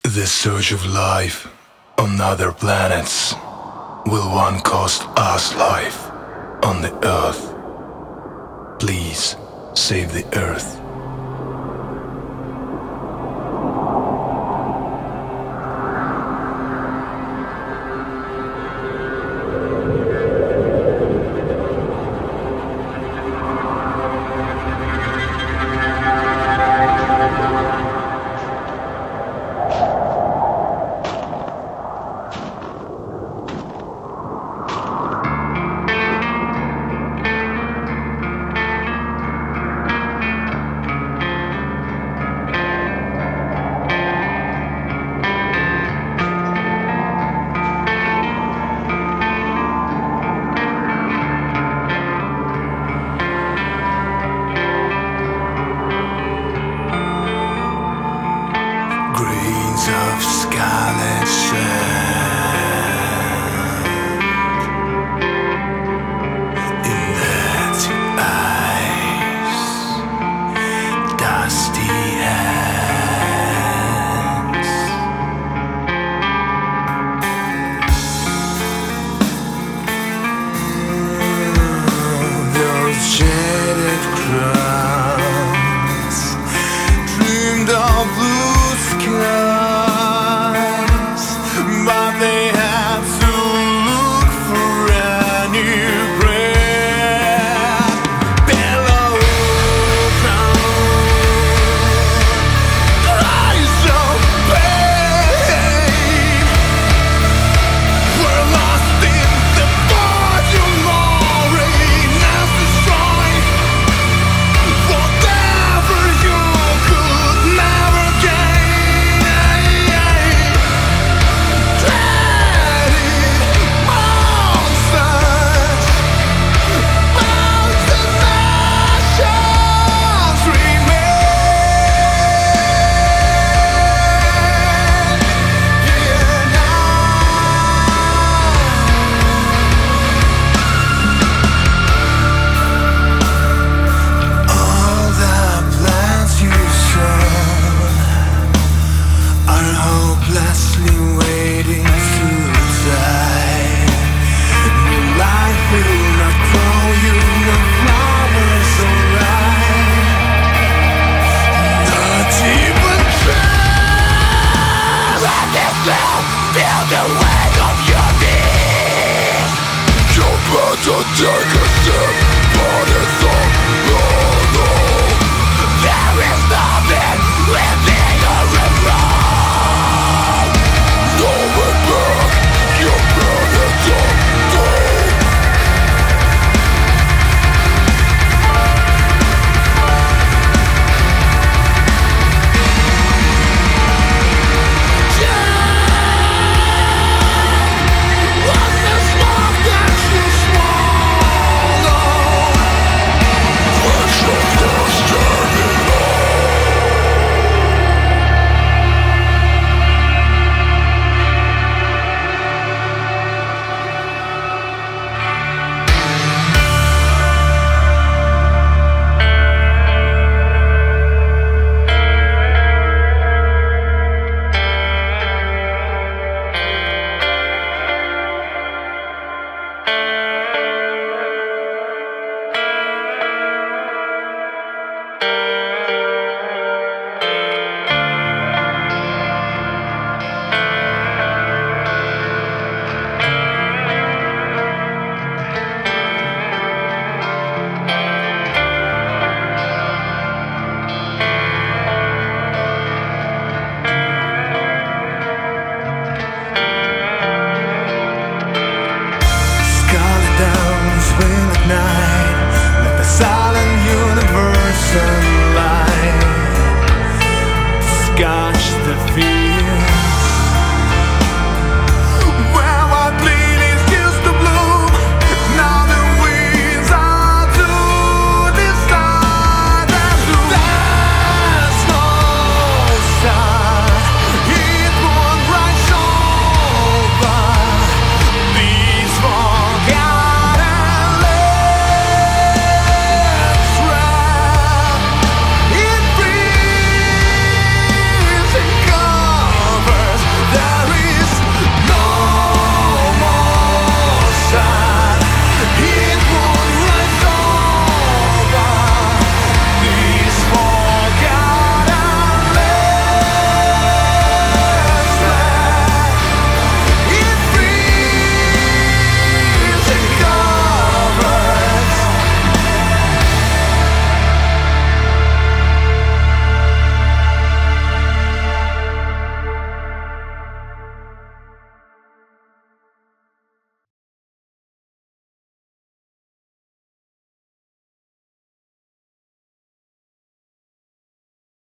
The search of life on other planets will one cost us life on the Earth. Please save the Earth. Grains of scarlet sand in that eyes, dusty hands. Those jaded crowns dreamed of blue skies, but they had to look for a new breath. Below cries of pain, we're lost in the glory. Now destroy whatever you could never gain. Dreaded monsters, mountain nations remain. Here all the plants you sown are hopelessly waiting to die. New life will not grow you, no flowers alright. Not even try. Let this now feel the weight of your knees. You're about to take a step